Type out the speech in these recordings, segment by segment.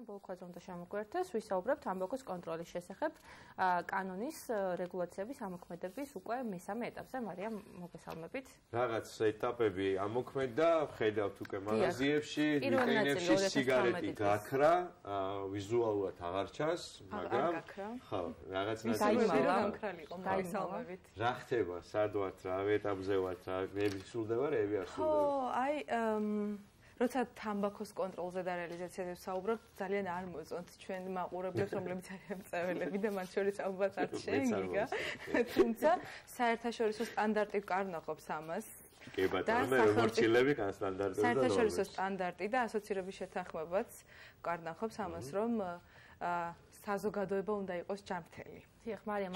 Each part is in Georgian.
ბოლო ქვაზე უნდა შემოგვერთოს, ვისაუბრებთ თამბაქოს კონტროლის შესახებ, კანონის რეგულაციების ამოქმედების უკვე მესამე ეტაპზე. მარიამ, მოგესალმებით. რაღაც ეტაპები ამოქმედა, ხედავთ უკვე მაღაზიებში, ვიტრინებში სიგარეტი გაქრა, ვიზუალურად აღარ ჩანს, მაგრამ ხო, რაღაც გამოსალმებით. რა ხდება, სად ვართ, რა ეტაპზე ვართ, რა ნები სრულდება, რები არ სრულდება. როცა თამბაქოს კონტროლზე და რეალიზაციაზე ვსაუბრობთ, ძალიან არ მოწონთ ჩვენ მაყურებლებს, რომლებიც არიან მწვერვალები და მათ შორის ალბათ არც შენ, გიგა. თუმცა საერთაშორისო სტანდარტი კარნახობს ამას. კი ბატონო, მე მორჩილები კან სტანდარტებს და საერთაშორისო სტანდარტი და ასოცირების შეთანხმებაც კარნახობს ამას, რომ საზოგადოება უნდა იყოს ჯანმრთელი. დიახ, მარიამ,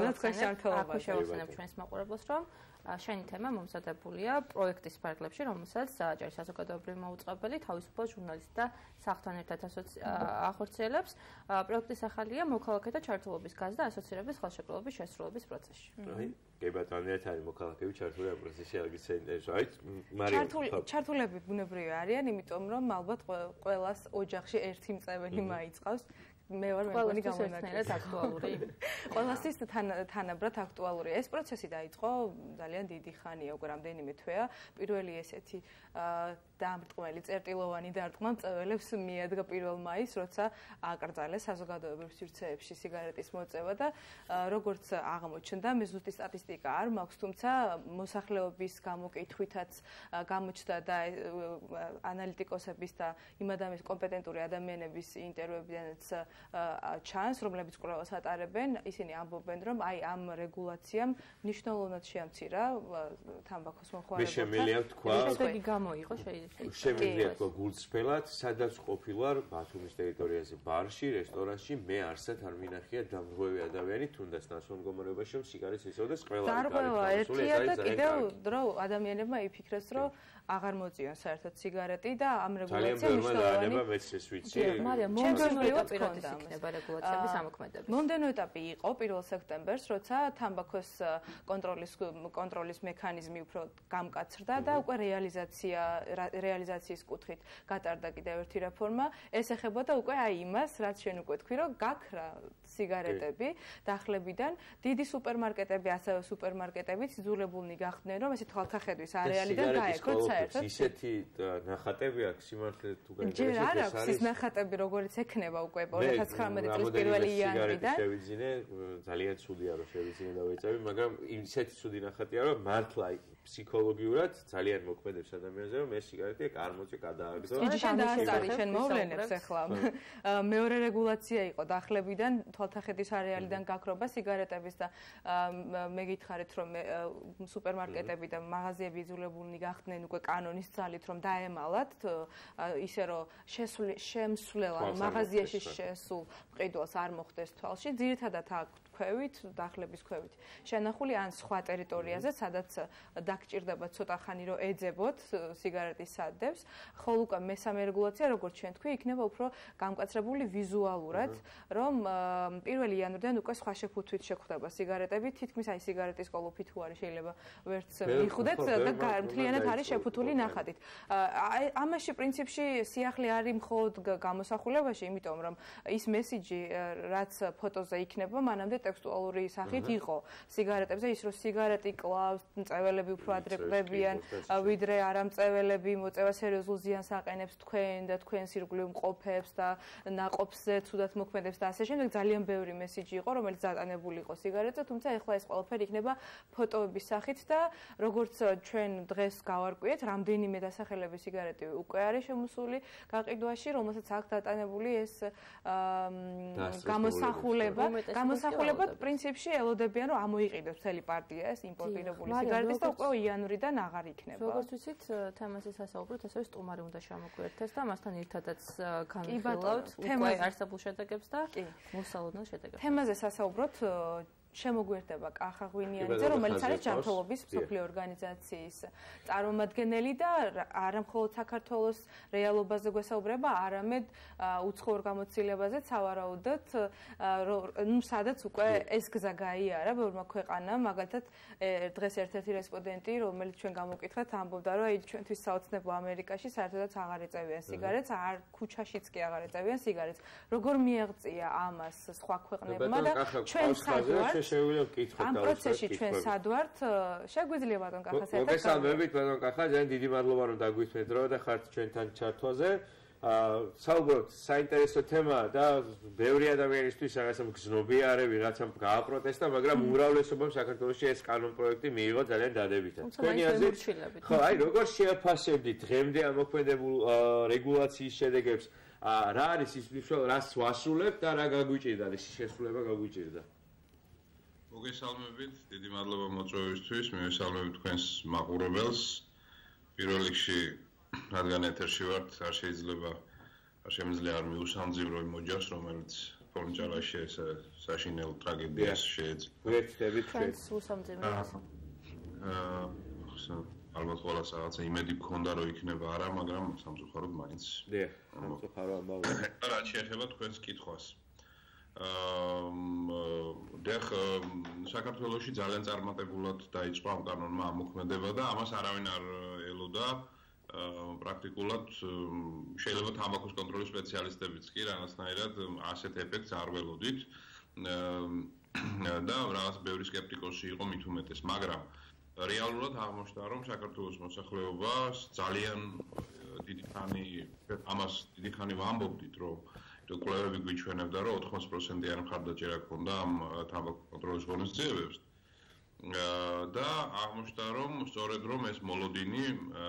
აქ შევახსენებ ჩვენს მაყურებელს, რომ შენი თემა მომზადებულია პროექტის ფარგლებში, რომელსაც ჯერ საზოგადოებრივი მოუწყებელი, თავისუფალ ჟურნალისტ და საერთთან ერთად ახორციელებს. პროექტის ახალია მოქალაქეთა ჩართულობის გაზ და ასოცირების ხელშეკრულების შესრულების პროცესში. კი ბატონო, ერთ არის მოქალაქეები ჩართული ამ პროცესში, აგიც საინტერესოა. აი, მარიამ, ჩართულები ბუნებრივი არიან, იმიტომ რომ ალბათ ყველას ოჯახში ერთი მწვეველი მაიწყავს. მე ვარ მეგონი გამონაკელი აქტუალური. ყველასთვის თანაბრად აქტუალურია. ეს პროცესი დაიწყო ძალიან დიდი ხანია, უკვე რამდენიმე თვეა. პირველი ესეთი დამრტყმელი წერტილოვანი დარტყმა მწველებს მიადგა 1 მაისს, როცა აკრძალეს საზოგადოებრივ სივრცეებში სიგარეტის მოწევა და როგორც აღმოჩნდა, მე ზუსტი სტატისტიკა არ მაქვს, თუმცა მოსახლეობის გამოკითხვითაც გამოჩნდა და ანალიტიკოსების და იმ ადამიანის კომპეტენტური ადამიანების ინტერვიუებიდანაც ჩანს, რომლებიც კვლევას ატარებენ, ისინი ამბობენ, რომ აი ამ რეგულაციამ მნიშვნელოვნად შეამცირა თამბაქოს მომხმარებელთა. მე შემიძლია თქვა, შედეგი გამოიღო შემიძლია თქვა გულწრფელად, სადაც ყოფილვარ ბათუმის ტერიტორიაზე, ბარში, რესტორანში, მე არსად არ მინახია დამრღვევი ადამიანი, თუნდაც ნაცვლად მდგომარეობაში, რომ სიგარეტს იცოდეს ყველა დარღვევა ერთია და კიდევ დრო ადამიანებმა იფიქრეს, რომ აღარ მოწიონ საერთოდ სიგარეტი და ამ რეგულაციამ მნიშვნელოვანი მეც ეს ვიცი. მარიამ, მომდევნო ეტაპი იქნება რეგულაციების ამოქმედების. მომდევნო ეტაპი იყო 1 სექტემბერს, როცა თამბაქოს კონტროლის მექანიზმი უფრო გამკაცრდა და უკვე რეალიზაციის კუთხით გატარდა კიდევ ერთი რეფორმა. ეს ეხებოდა უკვე აი იმას, რაც შენ უკვე თქვი, რომ გაქრა სიგარეტები დახლებიდან, დიდი სუპერმარკეტები, ასევე სუპერმარკეტებიც იძულებულნი გახდნენ, რომ ესე თვალთახედვის არეალიდან გაექროთ საერთოდ. ისეთი ნახატები აქვს სიმართლე თუ გაიგებს ჯერ არ აქვს ის ნახატები, როგორც ექნება უკვე 2019 წლის 1 იანვრიდან. შევიძინე, ძალიან ცუდია რომ შევიძინე და ვეწევი, მაგრამ ისეთი ცუდი ნახატია, რომ მართლა ფსიქოლოგიურად ძალიან მოქმედებს ადამიანზე, რომ ეს სიგარეტი არ მოწი გადააგდო. იგი შენ დაასწარი, შენ მოვლენებს ახლა. მეორე რეგულაცია იყო დახლებიდან, თვალთახედვის არეალიდან გაქრობა სიგარეტების და მე გითხარით, რომ სუპერმარკეტები და მაღაზიები იძულებულნი გახდნენ უკვე კანონის ძალით, რომ დაემალათ, ისე რომ შემსვლელად მაღაზიაში შესულ მყიდველს არ მოხდეს თვალში, ძირითადად აქ ქვევით, დახლების ქვევით. შენახული ან სხვა ტერიტორიაზე, სადაც დაგჭირდება ცოტა ხანი რომ ეძებოთ სიგარეტის სადებს, ხოლო უკვე მესამე რეგულაცია, როგორც ჩვენ თქვი, იქნება უფრო გამკაცრებული ვიზუალურად, რომ 1 იანვრიდან უკვე სხვა შეფუთვით შეხვდება სიგარეტები, თითქმის აი სიგარეტის კოლოფი თუ არის შეიძლება ვერც მიხვდეთ და მთლიანად არის შეფუთული ნახატით. ამაში პრინციპში სიახლე არის მხოლოდ გამოსახულებაში, იმიტომ რომ ის მესიჯი, რაც ფოტოზე იქნება, მანამდე ტექსტუალური სახით იყო სიგარეტებზე, ის რომ სიგარეტი კლავს, მწვერვალები უფრო ადრე ყვებიან, ვიდრე არამწვერვალები, მოწევა სერიოზულ ზიანს აყენებს თქვენ და თქვენს ირგვლივ მყოფებს და ნაყოფზე ცუდად მოქმედებს და ასე შემდეგ. ძალიან ბევრი მესიჯი იყო, რომელიც დატანებული იყო სიგარეტზე, თუმცა ეხლა ეს ყველაფერი იქნება ფოტოების სახით და როგორც ჩვენ დღეს გავარკვიეთ, რამდენიმე დასახელების სიგარეტი უკვე არის შემოსული გაყიდვაში, რომელსაც აქვს დატანებული ეს გამოსახულება პრინციპში ელოდებიან, რომ ამოიყიდოს მთელი პარტია ეს იმპორტირებული სიგარეტის და უკვე იანვრიდან აღარ იქნება. როგორც ვიცით, თემაზე სასაუბროთ, ასევე სტუმარი უნდა შემოგვერთეს და მასთან ერთადაც განვიხილავთ უკვე არსებულ შედეგებს და მოსალოდნელ შედეგებს. თემაზე სასაუბროთ შემოგვერდება კახა ღვინიანიძე, რომელიც არის ჯანმრთელობის მსოფლიო ორგანიზაციის წარმომადგენელი და არა მხოლოდ საქართველოს რეალობაზე გვესაუბრება, არამედ უცხოურ გამოცდილებაზე, სავარაუდოდ, სადაც უკვე ეს გზა გაიარა ბევრმა ქვეყანამ, მაგალითად, დღეს ერთ-ერთი რესპონდენტი, რომელიც ჩვენ გამოვკითხეთ, ამბობდა, რომ ჩვენთვის საოცნებო ამერიკაში საერთოდაც აღარ ეწევიან სიგარეტს, ქუჩაშიც კი აღარ ეწევიან სიგარეტს. როგორ მიაღწია ამას სხვა ქვეყნებმა და ჩვენ სადვართ ამ პროცესში ჩვენ სადვართ შეგვიძლია ბატონ კახას ერთად მოგესალმებით ბატონ კახა ძალიან დიდი მადლობა რომ დაგვისმენთ რომ და ხართ ჩვენთან ჩართვაზე საუბრობთ საინტერესო თემაა და ბევრი ადამიანისთვის რაღაცა გზნობია არა ვიღაცამ გააპროტესტა მაგრამ უმრავლესობამ საქართველოში ეს კანონ პროექტი მიიღო ძალიან დადებითად თქვენი აზრით ხო აი როგორ შეაფასებდით დღემდე ამოქმედებულ რეგულაციის შედეგებს რა არის ის რას ვასრულებთ და რა გაგვიჭირდა ეს შესრულება გაგვიჭირდა მოგესალმებით, დიდი მადლობა მოწვევისთვის, მივესალმებით თქვენს მაყურებელს. პირველ რიგში, რადგან ეთერში ვართ, არ შემიძლია არ მიუსამძიმრო იმ ოჯახს, რომელიც ფონჯარაში საშინელ ტრაგედიას შეეძლო. ვერცხებით ჩვენს უსამძიმროს. ალბათ ყველას რაღაცა იმედი გქონდა, რომ იქნება არა, მაგრამ სამწუხაროდ მაინც. დიახ, სამწუხარო ამბავია. რაც შეეხება თქვენს კითხვას. საქართველოში ძალიან წარმატებულად დაიწყო ამ კანონმა ამოქმედება და ამას არავინ არ ელოდა პრაქტიკულად შეიძლება თამბაქოს კონტროლის სპეციალისტებიც კი რაღაცნაირად ასეთ ეფექტს არ ველოდით და რაღაც ბევრი სკეპტიკოსი იყო მით უმეტეს მაგრამ რეალურად აღმოჩნდა რომ საქართველოს მოსახლეობას ძალიან დიდი ხანი ვამბობდით რომ კვლევები გვიჩვენებდა რომ 80%-იანი მხარდაჭერა ჰქონდა ამ თამბაქოს კონტროლის ღონისძიებებს და აღმოჩნდა რომ სწორედ რომ ეს მოლოდინი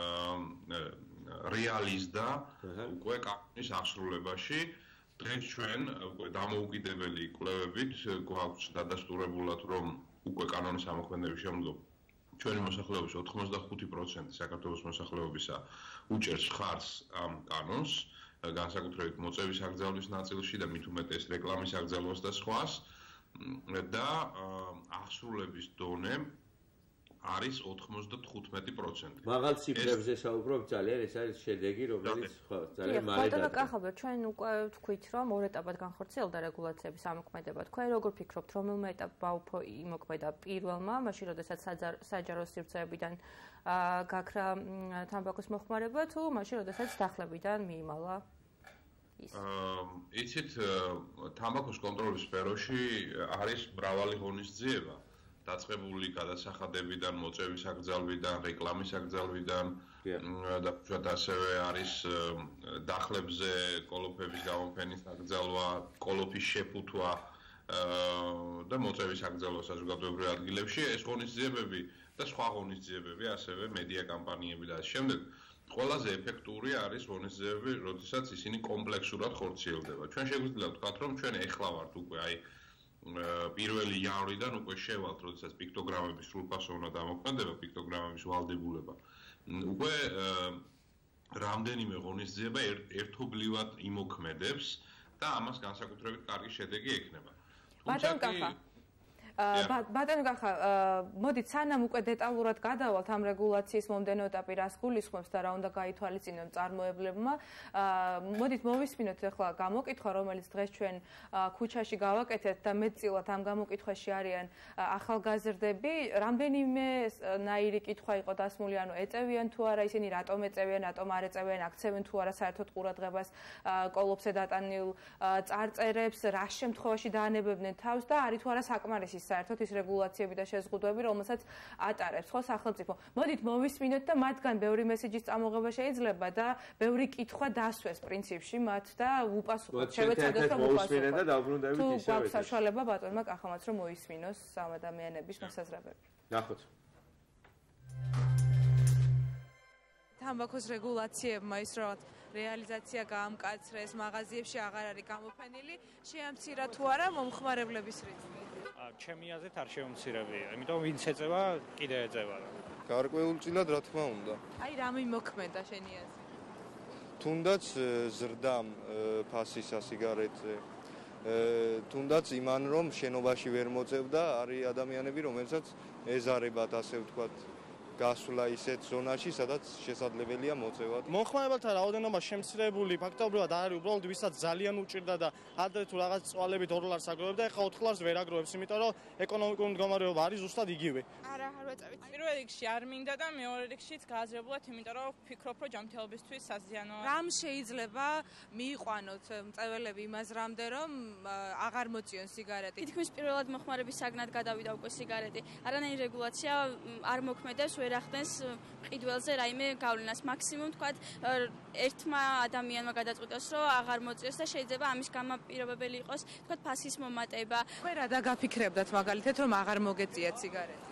რეალიზდა უკვე კანონის აღსრულებაში დღეს ჩვენ უკვე დამოუკიდებელი კვლევებით გვაქვს დადასტურებულად რომ უკვე კანონის ამოქმედების შემდგომ ჩვენი მოსახლეობის 85% საქართველოს მოსახლეობისა უჭერს ხარს ამ კანონს განსაკუთრებით მოწევის აკრძალვის ნაწილში და მით უმეტეს რეკლამის აკრძალვას და სხვას და აღსრულების დონე არის 95%. მაღალ ციფრებზე საუბრობ ძალიან ეს არის შედეგი რომელიც ძალიან მალე და კახაბერ ჩვენ უკვე ვთქვით რომ ორ ეტაპად განხორციელდა რეგულაციების ამოქმედება. თქვენ როგორ ფიქრობთ რომელმა ეტაპმა უფრო იმოქმედა პირველმა, მაშინ როდესაც საჯარო სივრცეებიდან გაქრა თამბაქოს მოხმარება თუ მაშინ როდესაც სახლებიდან მიიმალა იცით თამბაქოს კონტროლის სფეროში არის მრავალი ღონისძიება დაწყებული გადასახადებიდან, მოწევის აკრძალვიდან, რეკლამის აკრძალვიდან და უშუალოდ ასევე არის დახლებზე კოლოფების გამოფენის აკრძალვა, კოლოფის შეფუთვა და მოწევის აკრძალვა საზოგადოებრივ ადგილებში. ეს ღონისძიებები და სხვა ღონისძიებები, ასევე მედია კამპანიები და ამ შემდეგ ყველაზე ეფექტური არის ღონისძიებები, როდესაც ისინი კომპლექსურად ხორციელდება. ჩვენ შეგვიძლია ვთქვათ, რომ ჩვენ ეხლა ვართ უკვე აი პირველი იანვრიდან უკვე შევალთ, როდესაც პიქტოგრამების სრულფასოვნად ამოქმედება, პიქტოგრამების ვალდებულება. უკვე რამდენიმე ღონისძიება ერთობლივად იმოქმედებს და ამას განსაკუთრებით კარგი შედეგი ექნება. ბატონო კახა, მოდით სანამ უკვე დეტალურად გადავალთ ამ რეგულაციის მომდენო ეტაპი რას გულისხმობს და რა უნდა გაითვალისწინონ მწარმოებლებმა, მოდით მოვისმინოთ ახლა გამოკითხვა, რომელიც დღეს ჩვენ ქუჩაში გავაკეთეთ და მეტწილად ამ გამოკითხვაში არიან ახალგაზრდები, რამდენიმე ნაირი კითხვა იყო დასმული, ანუ ეწევიან თუ არა ისინი, რატომ ეწევიან, რატომ არ ეწევიან, აქცევენ თუ არა საერთოდ ყურადღებას კოლოფზე დატანილ წარწერებს, რა შემთხვევაში დაანებებდნენ თავს და არის თუ არა საკმარისი საერთოდ ის რეგულაციები და შეზღუდვები, რომელსაც ატარებს ხო სახელმწიფო. მოდით მოვისმინოთ და მათგან ბევრი მესიჯის წამოღება შეიძლება და ბევრი კითხვა დასვეს პრინციპში მათ და უპასუხოთ. შევეცადოთ რომ მოვისმინეთ და დავბრუნდებით ისევ. თუ გვაქვს საშუალება ბატონმა კახამაც რომ მოისმინოს ამ ადამიანების მოსაზრებები. ნახოთ. თამბაქოს რეგულაციებმა ის რაღაც რეალიზაცია გაამკაცრეს, მაღაზიებში აღარ არის გამოფენილი, შეამცირა თუ არა მომხმარებლების რიცხვი? ჩემი აზრით არ შეუმცირებია, იმიტომ ვინც ეწევა, კიდე ეწევა. გარკვეულწილად რა თქმა უნდა. აი რა მიმოქმედა შენი აზრით? თუნდაც ზრდამ ფასის ასიგარეტზე თუნდაც იმან რომ შენობაში ვერ მოწევდა, არის ადამიანები, რომელსაც ეზარებათ, ასე ვთქვათ, გასვლა ისეთ ზონაში, სადაც შესაძლებელია მოწევა. მომხმარებელთა რაოდენობა შემცირებული ფაქტობრივად არის, უბრალოდ ვისაც ძალიან უჭირდა და ადრე თუ რაღაც წვალებით $2 აგროვებდა, ეხლა $4 ვერ აგროვებს, იმიტომ რომ ეკონომიკური მდგომარეობა არის ზუსტად იგივე. არა ვეწევით. პირველ რიგში არ მინდა და მეორე რიგშიც გააზრებულად, იმიტომ რომ ვფიქრობ, რომ ჯანმრთელობისთვის საზიანოა. რამ შეიძლება მიიყვანოთ მწველები იმას რამდე, რომ აღარ მოწიონ სიგარეტი? თითქმის პირველად მოხმარების საგნად გადავიდა უკვე სიგარეტი. არანაირი რეგულაცია არ მოქმედებს, ვერ ახდენს მყიდველზე რაიმე გავლენას. მაქსიმუმ თქვათ ერთმა ადამიანმა გადაწყვიტოს, რომ აღარ მოწიოს და შეიძლება ამის გამაპირობებელი იყოს, თქვათ ფასის მომატება. თქვენ რა დაგაფიქრებდათ მაგალითად, რომ აღარ მოგეწიათ სიგარეტი?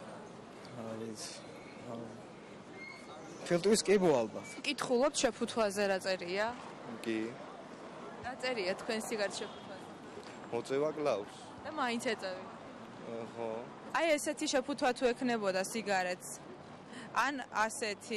ფილტვის კიბო ალბათ. კითხულობთ შეფუთვაზე რა წერია? კი. რა წერია თქვენ სიგარეტ შეფუთვაზე? მოწევა კლავს. და მაინც ეწევით. ხო. აი ესეთი შეფუთვა თუ ექნებოდა სიგარეტს. ან ასეთი.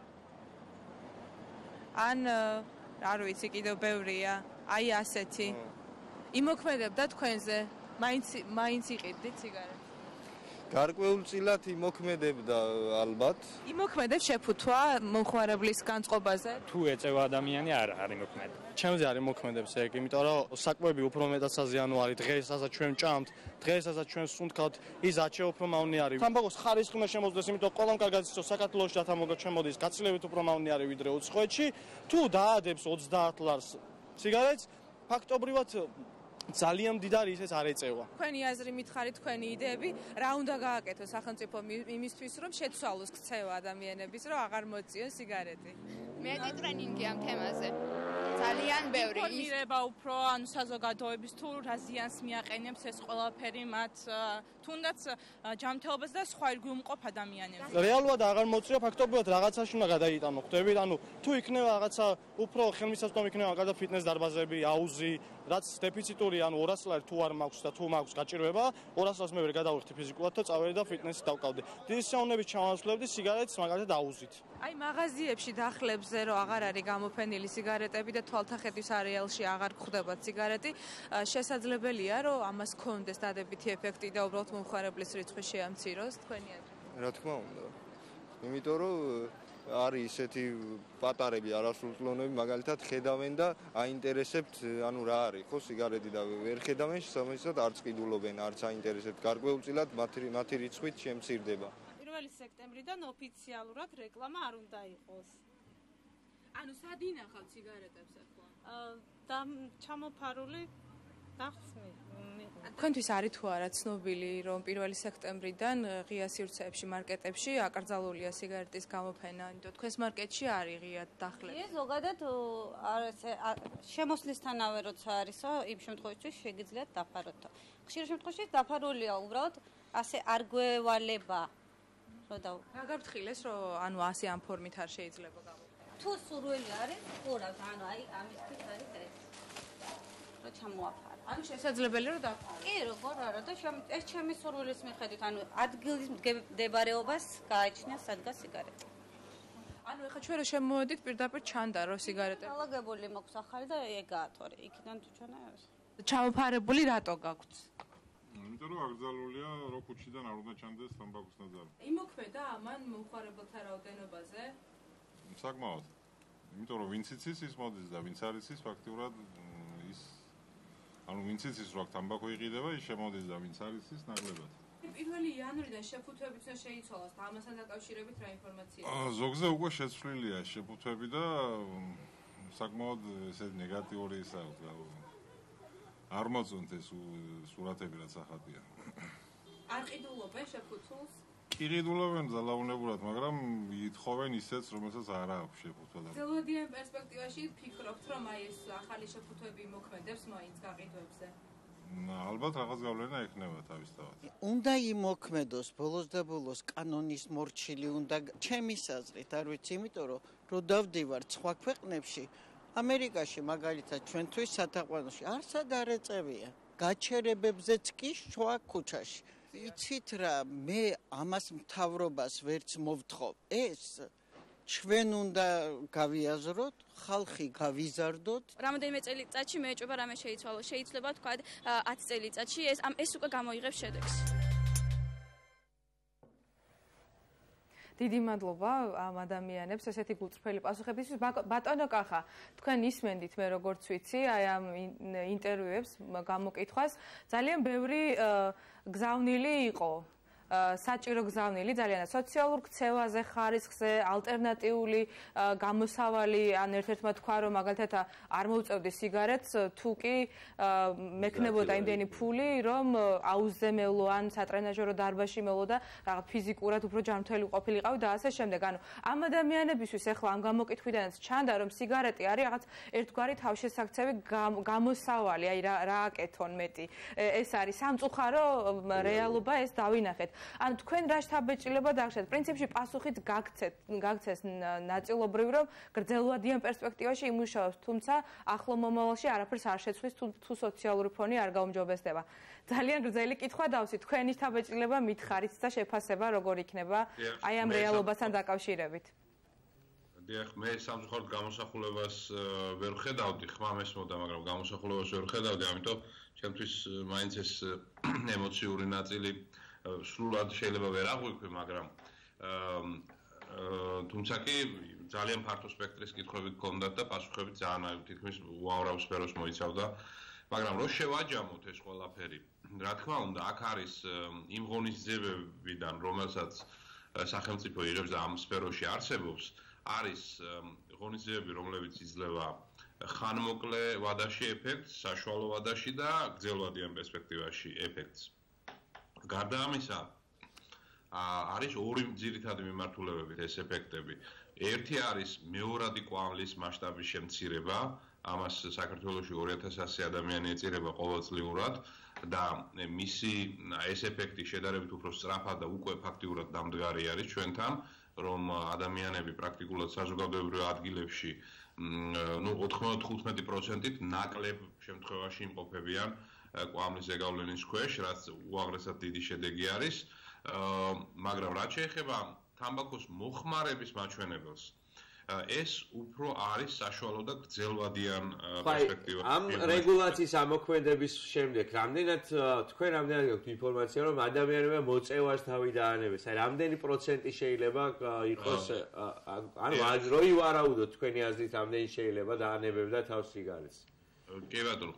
ან არ ვიცი, კიდევ ბევრია. აი ასეთი. იმოქმედებდა თქვენზე? მაინც იყიდით სიგარეტს? გარკვეულწილად იმოქმედებდა ალბათ. იმოქმედებს შეფუთვა მომხმარებლის განწყობაზე? თუ ეწევა ადამიანი არ იმოქმედებს. ჩემზე არ იმოქმედებს ეგ, იმიტომ რომ საკვები უფრო მეტად საზიანო არის. დღესაც ჩვენ ჭამთ, დღესაც ჩვენ სუნთქავთ, ის აჩე უფრო მავნე არის. თამბაქოს ხარისხი უნდა შემოძლეს, იმიტომ ყველამ კარგად იცის, საქართველოში და თამბაქო შემოდის, გაცილებით უფრო მავნე არის ვიდრე უცხოეთში. თუ დაადებს $30 სიგარეტს, ფაქტობრივად ძალიან მდიდარი ისეც არ ეწევა. თქვენი აზრი მითხარით, თქვენი იდეები, რა უნდა გააკეთოს სახელმწიფო იმისთვის, რომ შეცვალოს ქცევა ადამიანების, რომ აღარ მოწიონ სიგარეტი? მეტი ტრენინგი ამ თემაზე. ძალიან ბევრი. ინფორმირება უფრო, ანუ საზოგადოების თუ რა ზიანს მიაყენებს ეს ყველაფერი მათ, თუნდაც ჯანმრთელობას და სხვა ირგვლივ ადამიანებს. რეალურად აღარ მოწია, ფაქტობრივად რაღაცაში უნდა გადაიტანო, ხვდებით? ანუ თუ იქნება რაღაცა უფრო ხელმისაწვდომი იქნება გარდა ფიტნეს დარბაზები, აუზი, რაც დეფიციტური, ანუ $200 თუ არ მაქვს და თუ მაქვს გაჭირვება, $200 მე ვერ გადავიხდი ფიზიკურად და წავედი და ფიტნესით დავკავდი. დიდი სიამოვნებით ჩავასრულებდი სიგარეტს მაგალითად აუზით. აი მაღაზიებში დახლებზე რომ აღარ არის გამოფენილი სიგარეტები და თვალთახედვის არეალში აღარ გვხვდება სიგარეტი, შესაძლებელია რომ ამას გქონდეს დადებითი ეფექტი და უბრალოდ მომხმარებლის რიცხვი შეამციროს თქვენი აზრით? რა თქმა უნდა. იმიტომ რომ არის ისეთი პატარები არასრულწლოვნები, მაგალითად ხედავენ და აინტერესებთ, ანუ რა არის, ხო, სიგარეტი და ვერ ხედავენ, შესაბამისად არც ყიდულობენ, არც აინტერესებთ. გარკვეულწილად მათი რიცხვით შემცირდება. 1 სექტემბრიდან ოფიციალურად რეკლამა არ უნდა იყოს. ანუ სად ინახავთ სიგარეტებს ახლა? და ჩამოფარული დახსნი. თქვენთვის არის თუ არა ცნობილი, რომ 1 სექტემბრიდან ღია სივრცეებში, მარკეტებში აკრძალულია სიგარეტის გამოფენა? იმიტომ თქვენს მარკეტში არის ღია დახლები. კი, ზოგადად შემოსვლისთანავე როცა არისო, იმ შემთხვევაში შეგიძლიათ დაფაროთ. ხშირ შემთხვევაში დაფარულია უბრალოდ ასე არ გვევალება. რა გაფრთხილეს, რომ ანუ ასე ამ ფორმით არ შეიძლება გამოფენა? თუ სურვილი არის, ყურავთ, ანუ აი ამისთვის არის ეს. რა ჩამოაფარო. ანუ შესაძლებელია რომ დაფარო. კი, როგორ არა და ეს ჩემი სურვილის მიხედვით, ანუ ადგილის მდებარეობას გააჩნია სადგა სიგარეტი. ანუ ეხლა ჩვენ რომ შემოვედით პირდაპირ ჩანდა რომ სიგარეტები ალაგებული მაქვს ახალი და ეგაა თორე, იქიდან თუ ჩვენა ჩამოფარებული რატო გაქვთ? იმიტომ რომ აკრძალულია რო ქუჩიდან არ უნდა ჩანდეს თამბაქოს ნაძარი. იმოქმედა ამან მომხმარებელთა რაოდენობაზე? საკმაოდ. იმიტომ რომ ვინც იცის ის მოდის და ვინც არ იცის ფაქტიურად ის ანუ ვინც იცის რომ თამბაქო იყიდება ის შემოდის და ვინც არ იცის ნაკლებად. 1 იანვრიდან შეფუთვებიც შეიცვალოს და ამასთან დაკავშირებით რა ინფორმაციაა? ზოგზე უკვე შეცვლილია შეფუთვები და საკმაოდ ესე ნეგატიური ისაა არ მოწონთ ეს სურათები რაც ახატია. არ ყიდულობენ შეფუთვას? ყიდულობენ ძალაუნებურად, მაგრამ ითხოვენ ისეთს, რომელსაც არ აქვს შეფუთვა და. ძველადიან პერსპექტივაში ფიქრობთ, რომ აი ეს ახალი შეფუთვები იმოქმედებს მაინც გაყიდვებზე? ალბათ რაღაც გავლენა ექნება თავისთავად. უნდა იმოქმედოს ბოლოს და ბოლოს კანონის მორჩილი უნდა ჩემის აზრით, არ ვიცი, იმიტომ რომ დავდივარ სხვა ქვეყნებში ამერიკაში მაგალითად ჩვენთვის სათაყვანოში არსად არ ეწევია. გაჩერებებზეც კი შუა ქუჩაში. იცით რა, მე ამას მთავრობას ვერც მოვთხოვ. ეს ჩვენ უნდა გავიაზროთ, ხალხი გავიზარდოთ. რამოდენიმე წელიწადში მე ეჭვება რამე შეიცვალოს. შეიძლება თქვა 10 წელიწადში ეს უკვე გამოიღებს შედეგს. დიდი მადლობა ამ ადამიანებს ესეთი გულწრფელი პასუხებისთვის. ბატონო კახა, თქვენ ისმენდით მე როგორც ვიცი, აი ამ ინტერვიუებს გამოკითხვას, ძალიან ბევრი გზავნილი იყო. საჭირო გზავნილი ძალიან სოციალურ ქცევაზე, ხარისხზე, ალტერნატიული გამოსავალი, ან ერთ-ერთმა თქვა, რომ მაგალითად არ მოვწევდი სიგარეტს, თუ კი მექნებოდა იმდენი ფული, რომ აუზზე მევლო ან სატრენაჟერო დარბაზში მევლო და რაღაც ფიზიკურად უფრო ჯანმრთელი ყოფილიყავი და ასე შემდეგ. ანუ ამ ადამიანებისთვის ახლა ამ გამოკითხვიდანაც ჩანდა, რომ სიგარეტი არის რაღაც ერთგვარი თავშესაქცევი გამოსავალი, აი რა აკეთონ მეტი. ეს არის სამწუხარო რეალობა, ეს დავინახეთ. ან თქვენ რა შთაბეჭდილება დაგხსნათ? პრინციპში პასუხით გაგცეს ნაწილობრივ, რომ გრძელვადიან პერსპექტივაში იმუშავებს, თუმცა ახლო მომავალში არაფერს არ შეცვლის თუ სოციალური ფონი არ გაუმჯობესდება. ძალიან გრძელი კითხვა დავსვით. თქვენი შთაბეჭდილება მითხარით და შეფასება როგორ იქნება აი ამ რეალობასთან დაკავშირებით? დიახ, მე სამწუხაროდ გამოსახულებას ვერ ხედავდი, ხმა მესმოდა, მაგრამ გამოსახულებას ვერ ხედავდი, ამიტომ ჩემთვის მაინც ეს ემოციური ნაწილი სრულად შეიძლება ვერ აღვიქვი, მაგრამ თუმცა კი ძალიან ფართო სპექტრის კითხვები გქონდათ და პასუხები ძალიან თითქმის უამრავ სფეროს მოიცავდა, მაგრამ რო შევაჯამოთ ეს ყველაფერი, რა თქმა უნდა, აქ არის იმ ღონისძიებებიდან, რომელსაც სახელმწიფო იღებს და ამ სფეროში არსებობს, არის ღონისძიებები, რომლებიც იძლევა ხანმოკლე ვადაში ეფექტს, საშუალო ვადაში და გრძელვადიან პერსპექტივაში ეფექტს. გარდა ამისა, არის ორი ძირითადი მიმართულებებით ეს ეფექტები. ერთი არის მეორადი კვამლის მასშტაბის შემცირება, ამას საქართველოში 2100 ადამიანი ეწირება ყოველწლიურად და მისი ეს ეფექტი შედარებით უფრო სწრაფად და უკვე ფაქტიურად დამდგარი არის ჩვენთან, რომ ადამიანები პრაქტიკულად საზოგადოებრივ ადგილებში 95%-ით ნაკლებ შემთხვევაში იმყოფებიან კვამლის ზეგავლენის ქვეშ, რაც უაღრესად დიდი შედეგი არის, მაგრამ რაც შეეხება თამბაქოს მოხმარების მაჩვენებელს, ეს უფრო არის საშუალო და გრძელვადიან პერსპექტივა. ამ რეგულაციის ამოქმედების შემდეგ, რამდენად გაქვთ ინფორმაცია, რომ ადამიანებმა მოწევას თავი დაანებეს? აი, რამდენი პროცენტი შეიძლება იყოს, ანუ როი ვარაუდოთ თქვენი აზრით, რამდენი შეიძლება დაანებებდა თავს სიგარეტს? კი ბატონო,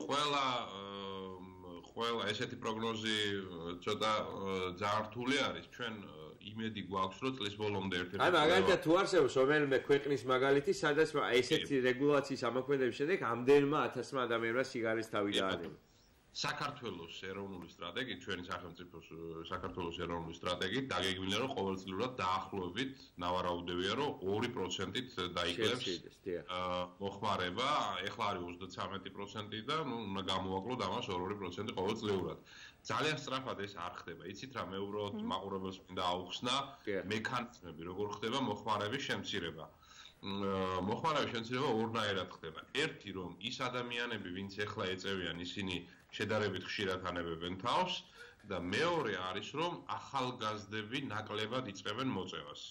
ყველა ესეთი პროგნოზი ცოტა ძალიან რთული არის. ჩვენ იმედი გვაქვს, რომ წლის ბოლომდე ერთ-ერთი აი მაგალითად თუ არსებობს რომელიმე ქვეყნის მაგალითი, სადაც ესეთი რეგულაციის ამოქმედების შემდეგ ამდენმა 1000-მა ადამიანმა სიგარეტს თავი დაანება. საქართველოს ეროვნული სტრატეგია, ჩვენი სახელმწიფოს საქართველოს ეროვნული სტრატეგია დაგეგმილია, რომ ყოველწლიურად დაახლოებით ნავარაუდევია, რომ 2%-ით დაიკლებს მოხმარება, ეხლა არის 33% და უნდა გამოვაკლოთ ამას 2% ყოველწლიურად. ძალიან სწრაფად ეს არ ხდება. იცით რა, მე უბრალოდ მაყურებელს მინდა აუხსნა მექანიზმები, როგორ ხდება მოხმარების შემცირება. მოხმარების შემცირება ორნაირად ხდება. ერთი, რომ ის ადამიანები, ვინც ეხლა ეწევიან, ისინი შედარებით ხშირად ანებებენ თავს და მეორე არის, რომ ახალგაზრდები ნაკლებად იწყებენ მოწევას.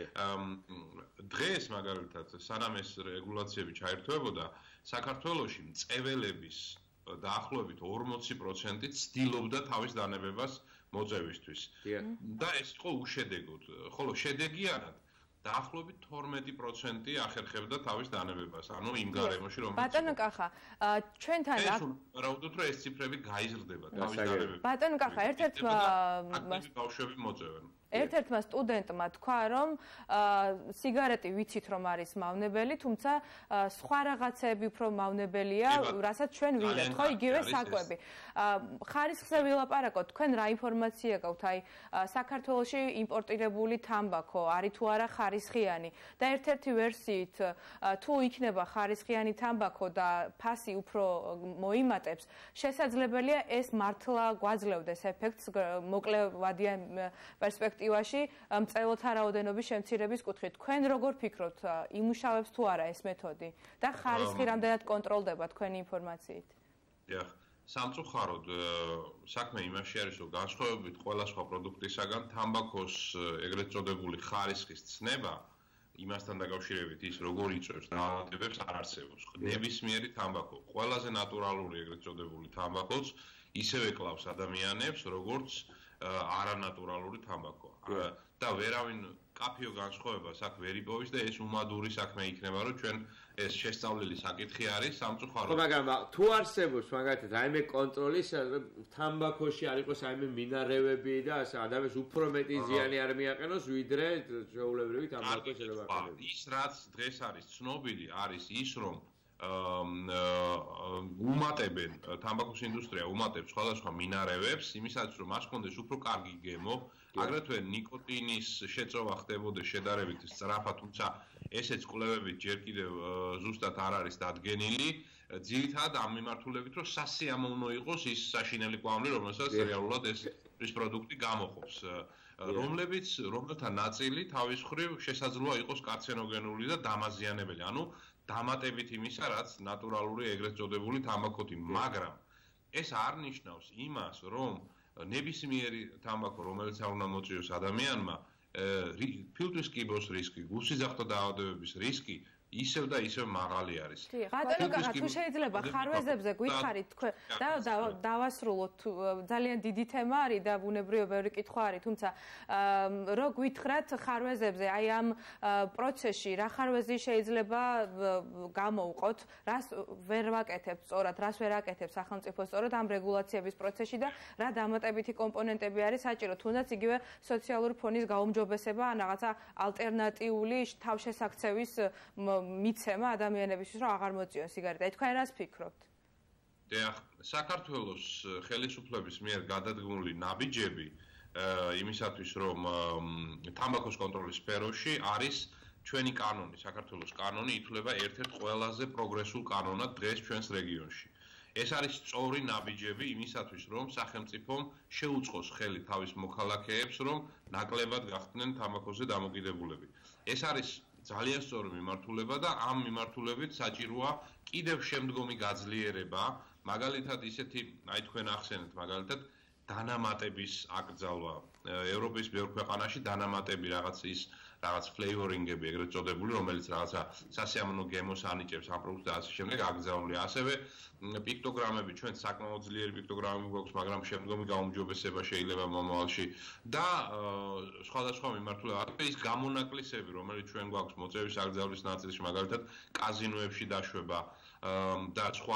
დღეს მაგალითად, სანამ ეს რეგულაციები ჩაერთვებოდა, საქართველოში მწეველების დაახლოებით 40% ცდილობდა თავის დანებებას მოწევისთვის. და ეს იყო უშედეგოდ, ხოლო შედეგიანად დაახლოებით 12% ახერხებდა თავის დანებებას, ანუ იმ გარემოში რომ ბატონო კახა, ჩვენთან ვარაუდობთ, რომ ეს ციფრები გაიზრდება თავის დანებებაში. ბატონო კახა, ერთ-ერთმა ბავშვები მოწევენ. ერთ-ერთმა სტუდენტმა თქვა, რომ სიგარეტი ვიცით რომ არის მავნებელი, თუმცა სხვა რაღაცები უფრო მავნებელია, რასაც ჩვენ ვიღებთ, ხო, იგივე საკვები. ხარისხზე ვილაპარაკოთ, თქვენ რა ინფორმაცია გაქვთ, აი საქართველოში იმპორტირებული თამბაქო არის თუ არა ხარისხიანი და ერთ-ერთი ვერსიით თუ იქნება ხარისხიანი თამბაქო და ფასი უფრო მოიმატებს, შესაძლებელია ეს მართლა გვაძლევდეს ეფექტს მოკლევადიან პერსპექტივაში მწელოთა რაოდენობის შემცირების კუთხით. თქვენ როგორ ფიქრობთ, იმუშავებს თუ არა ეს მეთოდი და ხარისხი რამდენად კონტროლდება თქვენი ინფორმაციით? დიახ, სამწუხაროდ საქმე იმაში არის, რომ განსხვავებით ყველა სხვა პროდუქტისაგან, თამბაქოს ეგრეთ წოდებული ხარისხის ცნება იმასთან დაკავშირებით ის როგორ იწვევს დაავადებებს არ არსებობს. ნებისმიერი თამბაქო, ყველაზე ნატურალური ეგრეთ წოდებული თამბაქოც ისევე კლავს ადამიანებს, როგორც არანატურალური თამბაქო. და ვერავინ კაფეო განსხვავებას აქ ვერ იპოვის და ეს უმადური საქმე იქნება, რომ ჩვენ ეს შესწავლილი საკითხი არის სამწუხაროდ. ხო, მაგრამ თუ არსებობს მაგათი რაიმე კონტროლის თამბაქოში არ იყოს რაიმე მინარევები და ასე ადამიანს უფრო მეტი ზიანი არ მიაყენოს, ვიდრე ჩვეულებრივი თამბაქო შეიძლება აყენოს. ის რაც დღეს არის ცნობილი, არის ის, რომ უმატებენ თამბაქოს ინდუსტრია უმატებს სხვადასხვა მინარევებს, იმისაც რომ მას ჰქონდეს უფრო კარგი გემო, აგრეთვე ნიკოტინის შეწოვა ხდებოდეს შედარებით სწრაფად, თუმცა ესეც კვლევებით ჯერ კიდევ ზუსტად არ არის დადგენილი, ძირითადად ამ მიმართულებით, რომ სასიამოვნო იყოს ის საშინელი კვამლი, რომელსაც რეალურად ეს პროდუქტი გამოხობს, რომელთა ნაწილი თავის მხრივ შესაძლოა იყოს კარცინოგენული და დამაზიანებელი, ანუ დამატებით იმისა, რაც ნატურალური ეგრეთ წოდებული თამბაქოთი, მაგრამ ეს არ ნიშნავს იმას, რომ ნებისმიერი თამბაქო, რომელიც არ უნდა მოწიოს ადამიანმა, ფილტვის კიბოს რისკი, გულსიძახთა დაავადებების რისკი ისევ და ისევ მაღალი არის. ბატონო კახა, თუ შეიძლება ხარვეზებზე გითხარით თქვენ და დავასრულოთ, ძალიან დიდი თემა არის და ბუნებრივია ბევრი კითხვა არის, თუმცა რო გითხრათ ხარვეზებზე, აი ამ პროცესში რა ხარვეზი შეიძლება გამოვყოთ, რას ვერ ვაკეთებთ სწორად, რას ვერ აკეთებს სახელმწიფო სწორად ამ რეგულაციების პროცესში და რა დამატებითი კომპონენტები არის საჭირო, თუნდაც იგივე სოციალური ფონის გაუმჯობესება, ან რაღაცა ალტერნატიული თავშესაქცევის მიცემა ადამიანებისთვის, რომ აღარ მოწიონ სიგარეტა. თქვენ რას ფიქრობთ? დიახ, საქართველოს ხელისუფლების მიერ გადადგმული ნაბიჯები იმისათვის, რომ თამბაქოს კონტროლის სფეროში არის ჩვენი კანონი, საქართველოს კანონი ითვლება ერთ-ერთ ყველაზე პროგრესულ კანონად დღეს ჩვენს რეგიონში. ეს არის სწორი ნაბიჯები იმისათვის, რომ სახელმწიფომ შეუწყოს ხელი თავის მოქალაქეებს, რომ ნაკლებად გახდნენ თამბაქოზე დამოკიდებულები. ეს არის ძალიან სწორი მიმართულება და ამ მიმართულებით საჭიროა კიდევ შემდგომი გაძლიერება, მაგალითად ისეთი, აი თქვენ ახსენეთ, მაგალითად დანამატების აკრძალვა. ევროპის ბევრ ქვეყანაში დანამატები რაღაც ფლეივორინგები ეგრეთ წოდებული, რომელიც რაღაცა სასიამოვნო გემოს ანიჭებს ამ პროდუქტს და ასე შემდეგ აკრძალულია. ასევე პიქტოგრამები, ჩვენ საკმაოდ ძლიერი პიქტოგრამები გვაქვს, მაგრამ შემდგომი გაუმჯობესება შეიძლება მომავალში და სხვადასხვა მიმართულება. ის გამონაკლისები, რომელიც ჩვენ გვაქვს მოწევის აკრძალვის ნაწილში, მაგალითად კაზინოებში დაშვება და სხვა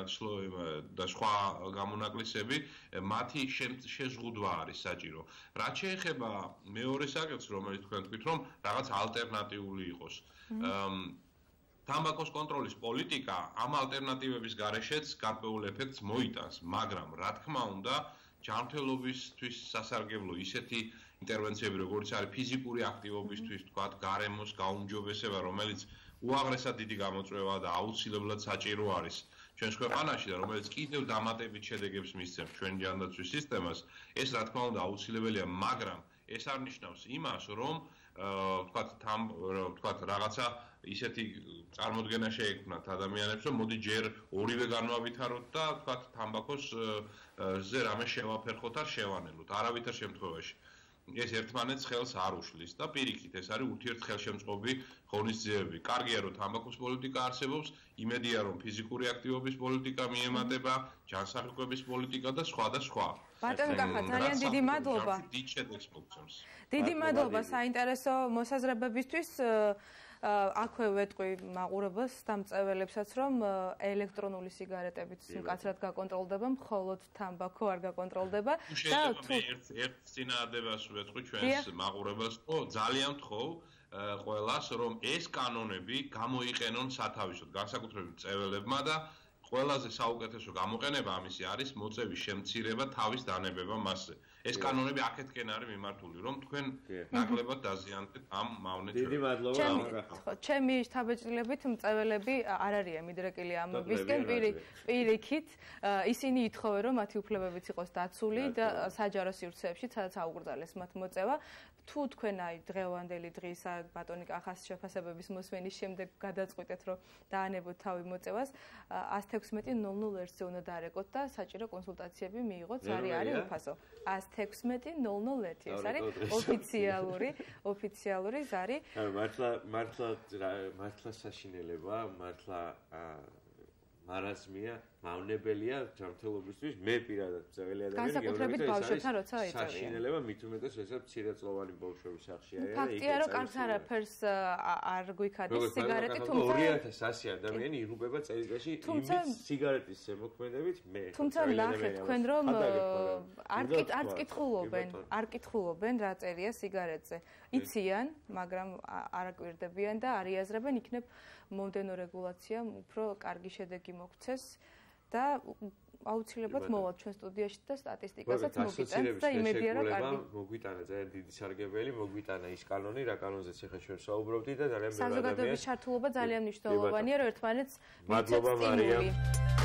გამონაკლისები, მათი შეზღუდვა არის საჭირო. რაც შეეხება მეორე საკითხს, რომელიც თქვენ თქვით, რომ რაღაც ალტერნატიული იყოს. თამბაქოს კონტროლის პოლიტიკა ამ ალტერნატივების გარეშეც გარკვეულ ეფექტს მოიტანს, მაგრამ რა თქმა უნდა, ჯანმრთელობისთვის სასარგებლო ისეთი ინტერვენციები, როგორც არის ფიზიკური აქტივობისთვის, თქვათ, გარემოს გაუმჯობესება, რომელიც უაღრესად დიდი გამოწვევა და აუცილებლად საჭირო არის ჩვენს ქვეყანაში და რომელიც კიდევ დამატებით შედეგებს მისცემს ჩვენ ჯანდაცვის სისტემას, ეს რა თქმა უნდა აუცილებელია, მაგრამ ეს არ ნიშნავს იმას, რომ თქვათ რაღაცა ისეთი წარმოდგენა შეექმნათ ადამიანებს, რომ მოდი ჯერ ორივე განვავითაროთ და თქვათ თამბაქოსზე რამე შევაფერხოთ არ შევანელოთ, არავითარ შემთხვევაში. ეს ერთმანეთს ხელს არ უშლის და პირიქით ეს არის ურთიერთხელშემწყობი ღონისძიებები. კარგია რომ თამბაქოს პოლიტიკა არსებობს, იმედია რომ ფიზიკური აქტივობის პოლიტიკა მიემატება, ჯანსაღებების პოლიტიკა და სხვა და სხვა. ბატონო კახა, ძალიან დიდი მადლობა. დიდ შედეგს მოგცემს. დიდი მადლობა საინტერესო მოსაზრებებისთვის. აქვე ვეტყვი მაყურებელს და მწველებსაც, რომ ელექტრონული სიგარეტებიც მკაცრად გაკონტროლდება, მხოლოდ თამბაქო არ გაკონტროლდება და თუ ერთ წინააღმდეგობას ვეტყვი ჩვენს მაყურებელს, ძალიან ვთხოვ ყველას, რომ ეს კანონები გამოიყენონ სათავისოდ განსაკუთრებით მწველებმა და ყველაზე საუკეთესო გამოყენება ამისი არის მოწევის შემცირება, თავის დანებება მასზე. ეს კანონები აქეთკენ არის მიმართული, რომ თქვენ ნაკლებად დაზიანდეთ ამ მავნე დიდი მადლობა. ჩემი შთაბეჭდილებით მწველები არ არიან მიდრეკილი ამ მისგან პირიქით, ისინი ითხოვენ, რომ მათი უფლებებიც იყოს დაცული და საჯარო სივრცეებში, სადაც აუკრძალეს მათ მოწევა. თუ თქვენ აი დღევანდელი დღისა ბატონი კახას შეფასებების მოსმენის შემდეგ გადაწყვეტეთ რომ დაანებოთ თავი მოწევას 116:00 უნდა დაარეკოთ და საჭირო კონსულტაციები მიიღოთ არის უფასო 116:00 ეს არის ოფიციალური ზარი მართლა საშინელება მართლა მარაზმია მავნებელია ჯანმრთელობისთვის მე პირადად ძველი ადამიანი განსაკუთრებით ბავშვებთან როცა ეწევიან საშინელება მით უმეტეს ესეც მცირეწლოვანი ბავშვების სახში არის ფაქტია რომ კარგს არაფერს არ გვიქადის სიგარეტი თუმცა 2100 ადამიანი იღუპება წელიწადში იმის სიგარეტის ზემოქმედებით მე თუმცა ნახეთ თქვენ რომ არ კითხულობენ რა წერია სიგარეტზე იციან მაგრამ არ აკვირდებიან და არ იაზრებენ იქნებ მომდენო რეგულაცია უფრო კარგი შედეგი მოგცეს და აუცილებლად მოვალ ჩვენ სტუდიაში და სტატისტიკასაც მოგიტანთ და იმედია რომ კარგი მოგვიტანა ძალიან დიდი სარგებელი მოგვიტანა ის კანონი რა კანონზეც ახლა ჩვენ საუბრობდით და ძალიან საზოგადოების ჩართულობა ძალიან მნიშვნელოვანია რომ ერთმანეთს მადლობა მარია